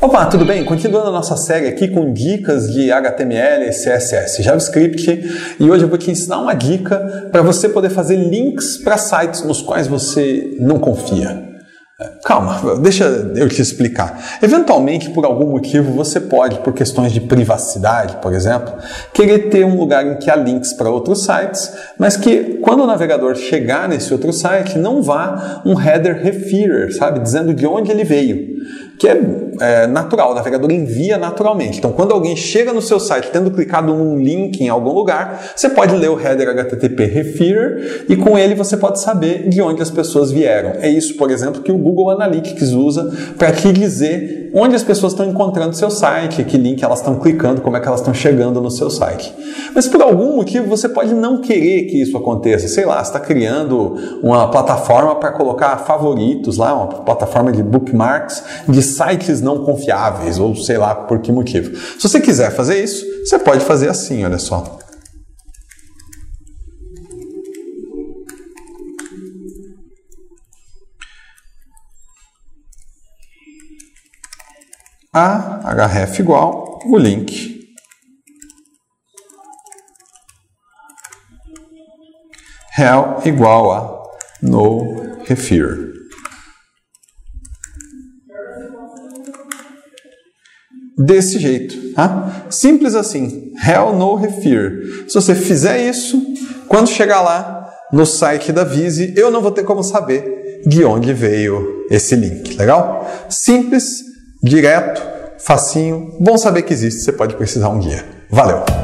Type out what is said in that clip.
Opa, tudo bem? Continuando a nossa série aqui com dicas de HTML, CSS, JavaScript, e hoje eu vou te ensinar uma dica para você poder fazer links para sites nos quais você não confia. Calma, deixa eu te explicar. Eventualmente, por algum motivo, você pode, por questões de privacidade, por exemplo, querer ter um lugar em que há links para outros sites, mas que quando o navegador chegar nesse outro site, não vá um header referrer, sabe? Dizendo de onde ele veio. Que é natural, o navegador envia naturalmente. Então, quando alguém chega no seu site tendo clicado num link em algum lugar, você pode ler o header HTTP referrer e com ele você pode saber de onde as pessoas vieram. É isso, por exemplo, que o Google Analytics usa para te dizer onde as pessoas estão encontrando seu site, que link elas estão clicando, como é que elas estão chegando no seu site. Mas por algum motivo você pode não querer que isso aconteça. Sei lá, você está criando uma plataforma para colocar favoritos lá, uma plataforma de bookmarks de sites não confiáveis, ou sei lá por que motivo. Se você quiser fazer isso, você pode fazer assim, olha só. href igual o link rel igual a no referrer. Desse jeito, tá? Simples assim, rel no referrer. Se você fizer isso, quando chegar lá no site da Vizy, eu não vou ter como saber de onde veio esse link, legal? Simples, direto, facinho, bom saber que existe, você pode precisar um guia. Valeu!